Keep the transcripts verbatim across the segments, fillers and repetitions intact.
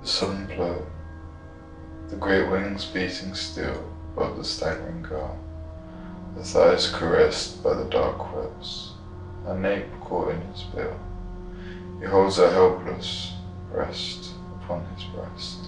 Sun float, the great wings beating still above the staggering girl, her thighs caressed by the dark webs, her nape caught in his bill. He holds her helpless, rest upon his breast.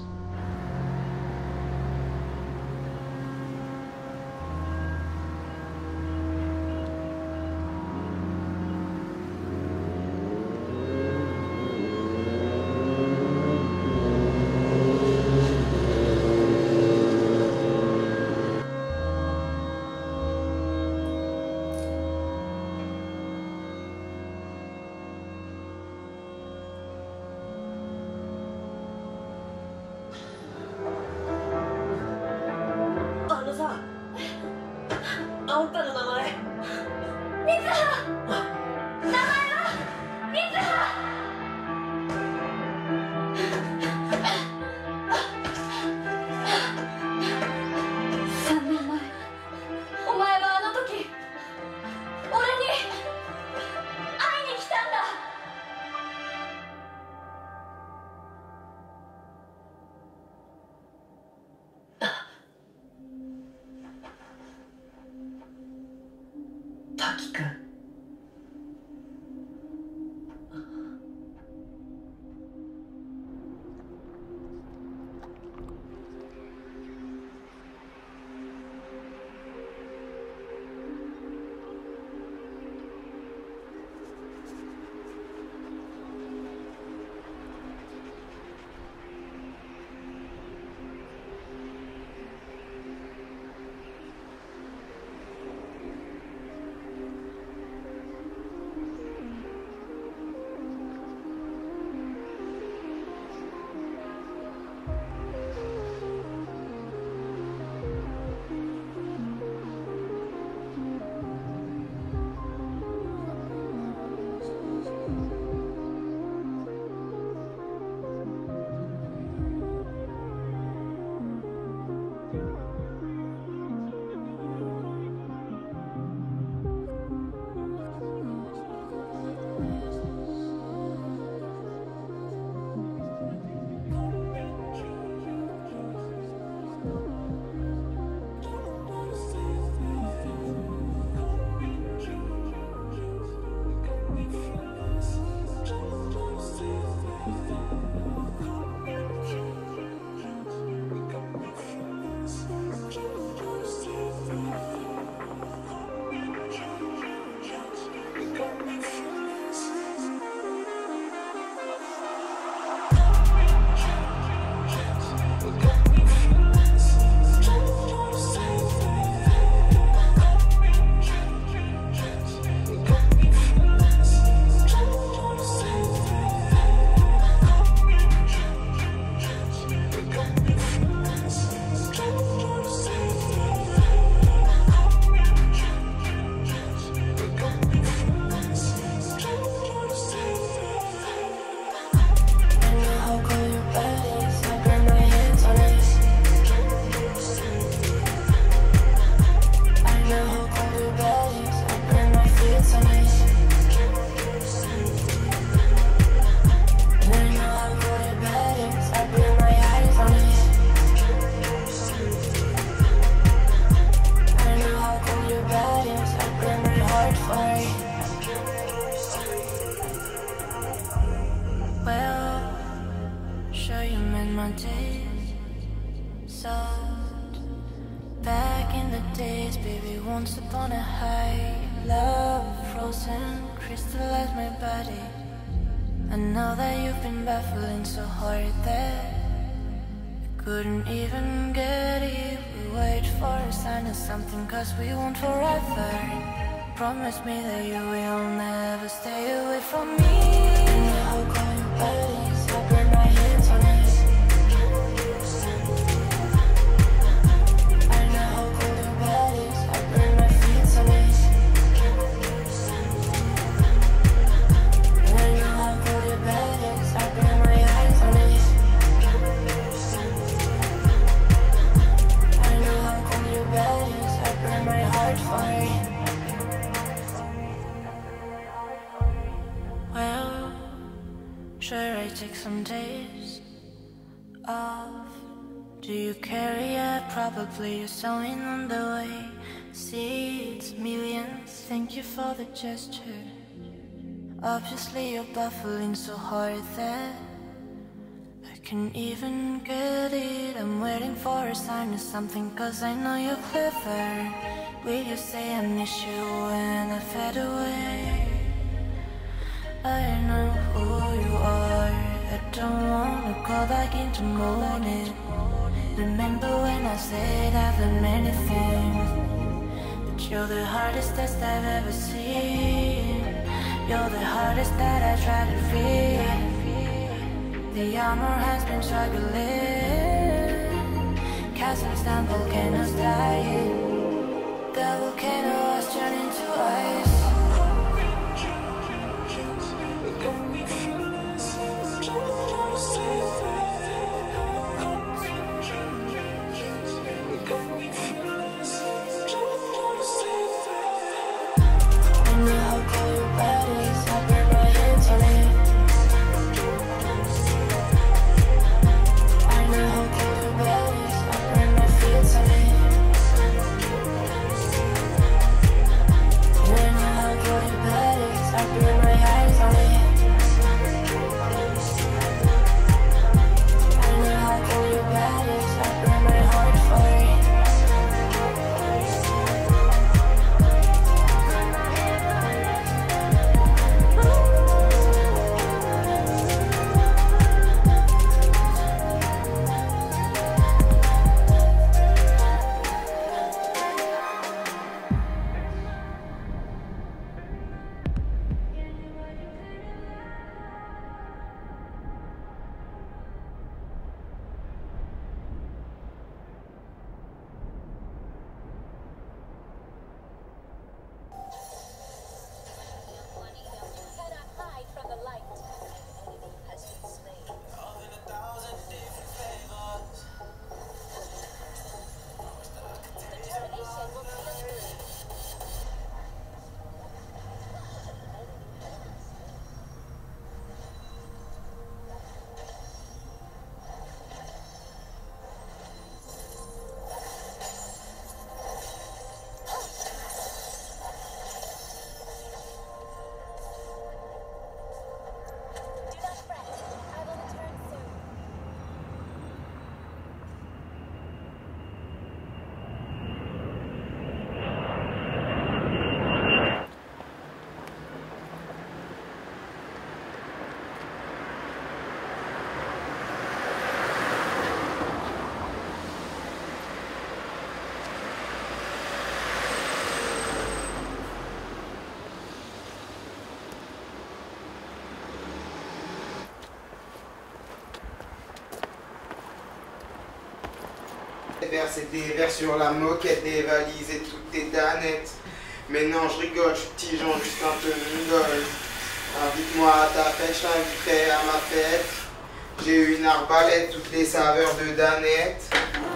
Cause we won't forever. Promise me that you will never stay away from me. And I'll call your bodies, I'll burn my hands on it. I know I'll call your bodies, I'll burn my feet on it. And I know I'll call your bodies, I'll burn my eyes on it. I know I'll call your bodies, burn my heart for it. Well, sure I take some days off. Do you carry it? Probably you're sewing on the way. Seeds, millions, thank you for the gesture. Obviously you're baffling so hard that I can't even get it. I'm waiting for a sign of something, cause I know you're clever. Will you say I miss you when I fade away? I know who you are, I don't wanna go back into morning. Remember when I said I've done many things, but you're the hardest test I've ever seen. You're the hardest that I try to read. The armor has been struggling. Castles down, volcanoes dying. The volcano has turned into ice. C'était vers sur la moquette des valises et toutes tes danettes. Mais non, je rigole, je suis petit Jean, juste un peu mongol. Invite-moi à ta fête, je t'inviterai à ma fête. J'ai eu une arbalète, toutes les saveurs de danettes.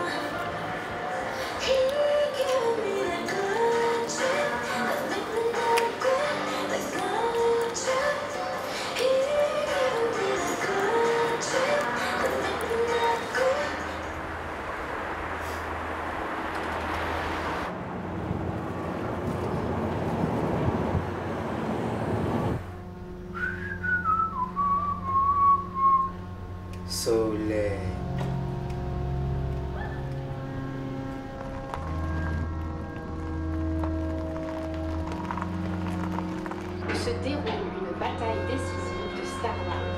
Soleil. Se déroule une bataille décisive de Star Wars.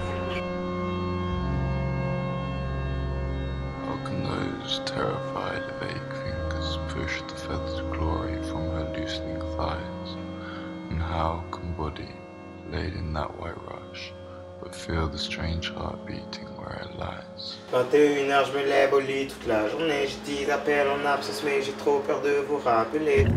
How can those terrified vague fingers push the feathered glory from her loosening thighs? And how can body, laid in that white rush, but feel the strange heart beating where it lies? vingt et une heures, je me lève au lit toute la journée. Je dis appels en absence, mais j'ai trop peur de vous rappeler.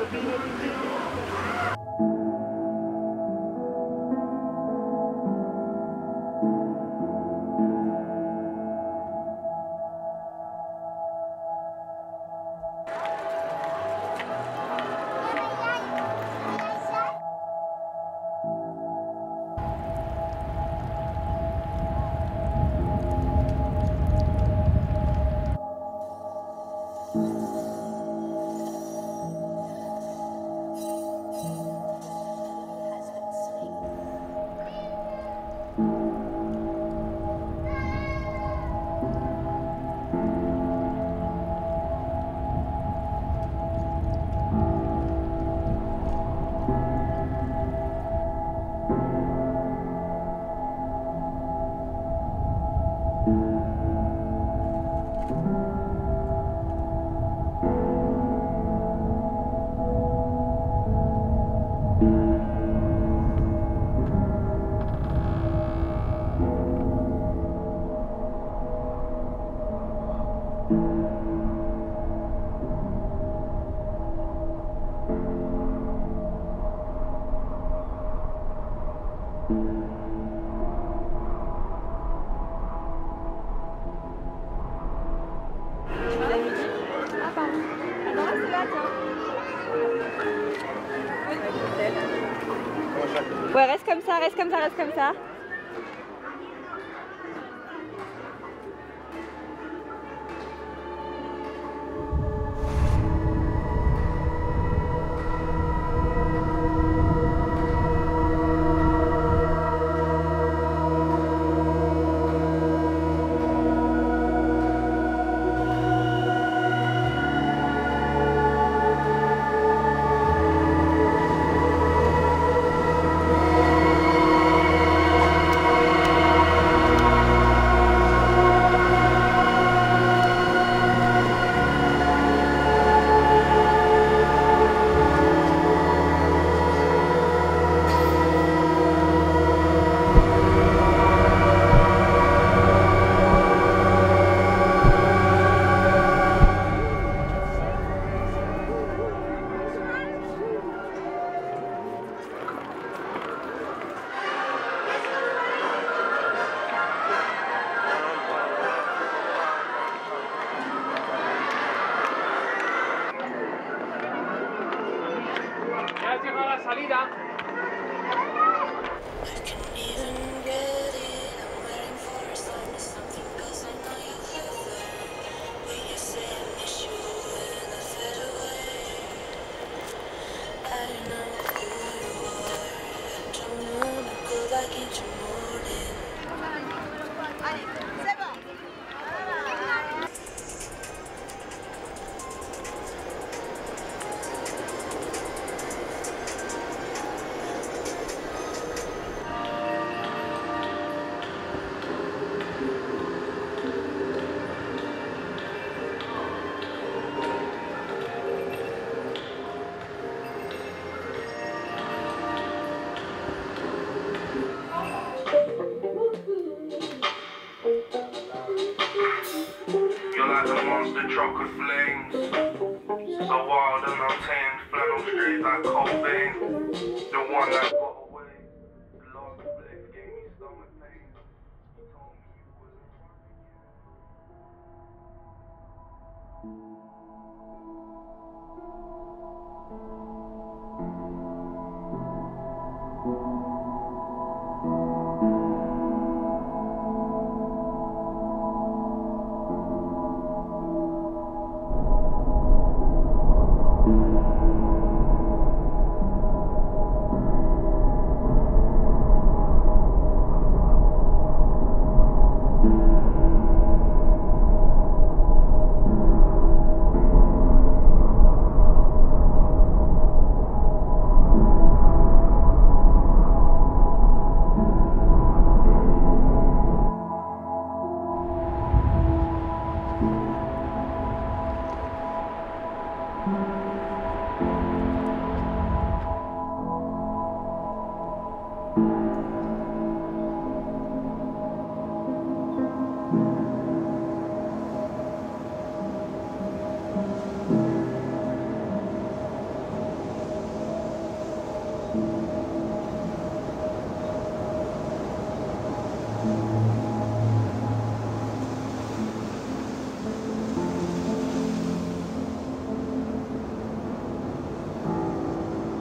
Ouais, reste comme ça, reste comme ça, reste comme ça. Chocolate flames, so wild and untamed, flannel straight like Cobain, the one that got away, the last flip gave me stomach pain, he told me you wasn't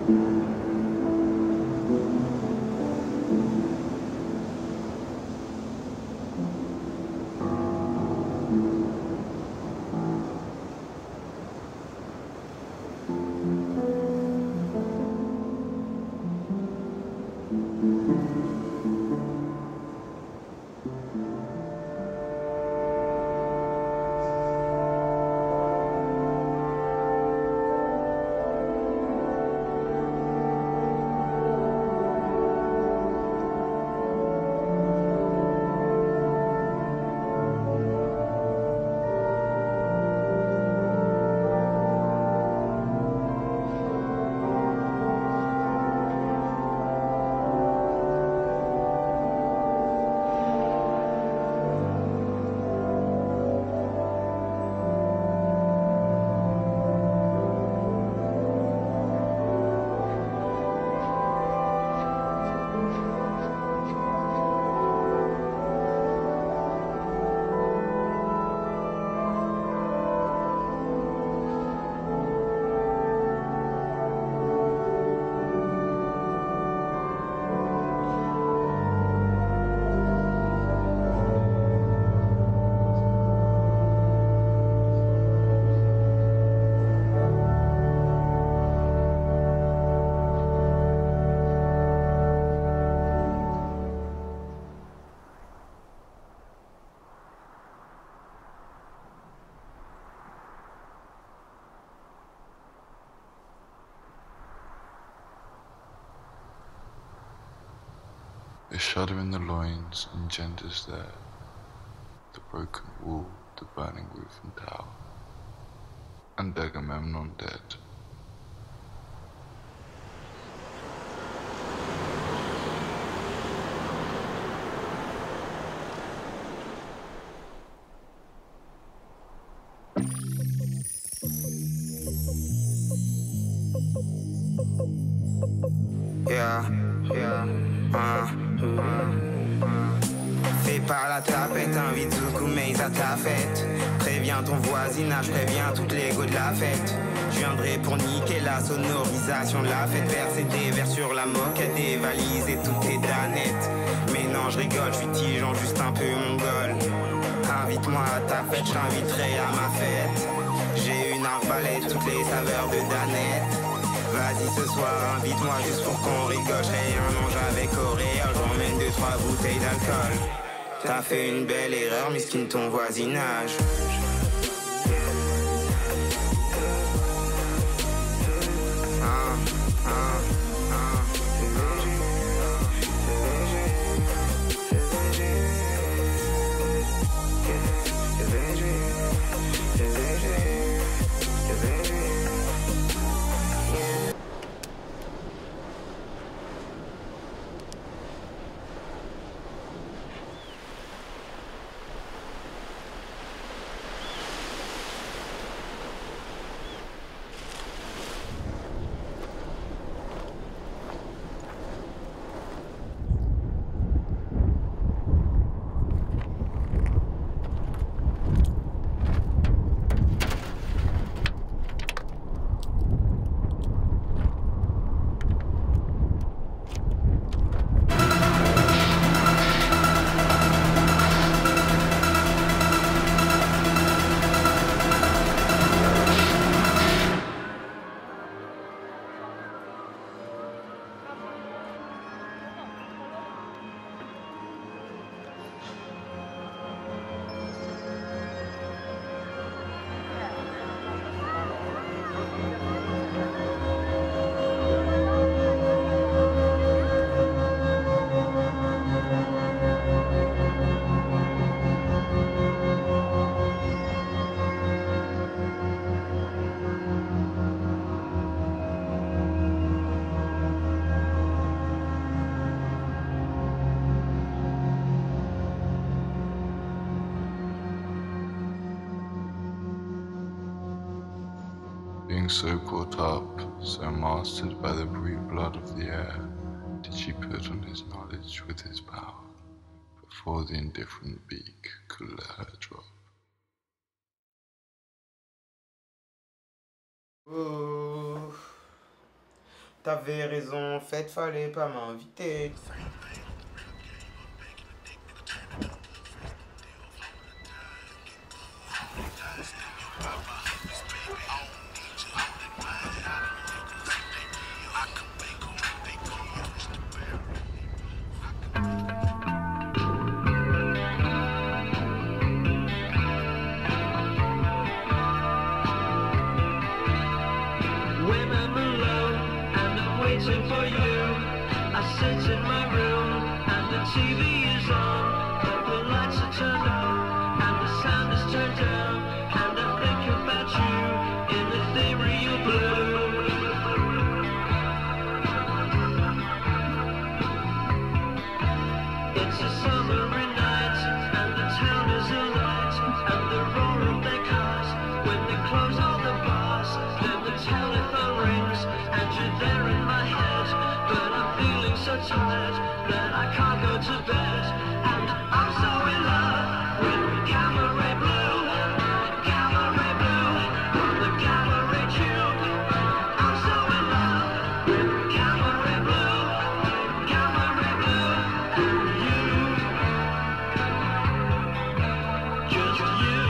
A shudder in the loins engenders there the broken wall, the burning roof and tower, and Agamemnon dead. Yeah, yeah, uh, uh. Fais par la tapette, invite Zoukoumeis à ta fête. Préviens ton voisinage, préviens toutes les go de la fête. Je viendrai pour niquer la sonorisation de la fête. Verser des vers sur la moquette, des valises et toutes tes danettes. Mais non, je rigole, je suis tigeant, juste un peu mongol. Invite-moi à ta fête, je t'inviterai à ma fête. J'ai une arbalète, toutes les saveurs de danette. Vas-y ce soir, invite-moi juste pour qu'on rigole. J'serai un ange avec auréole, j'emmène deux, trois bouteilles d'alcool. T'as fait une belle erreur, miskin ton voisinage. Ah, ah, ah. Being so caught up, so mastered by the brute blood of the air, did she put on his knowledge with his power, before the indifferent beak could let her drop. Oh. T'avais raison, en fait, fallait pas m'inviter. Waiting for you, I sit in my room and the T V is on, but the lights are turned on and the sound is turned down, and I think about you in ethereal blue. It's a summery night and the town is alight, and the roar of their cars when they close all the bars, then the telephone rings and you're there in my head, but I'm feeling so tired that I can't go to bed, and I'm so in love with gamma ray blue, gamma ray blue, from the gamma ray tube. I'm so in love with gamma ray blue, gamma ray blue, and you, just you.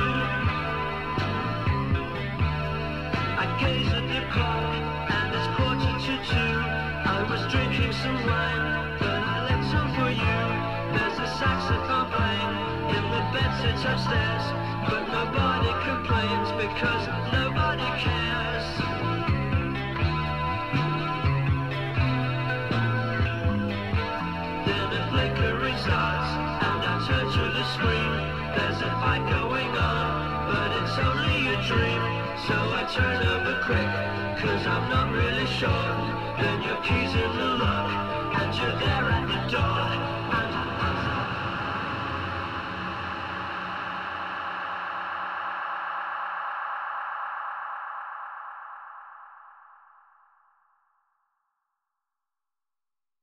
I gaze at the clock and it's quarter to two. I was drinking some wine, but I let some for you. There's a saxophone playing in the bedsit upstairs, but nobody complains because nobody cares. Then a flickering starts and I turn to the screen. There's a fight going on, but it's only a dream. So I turn over quick, cause I'm not really sure. Then your keys in the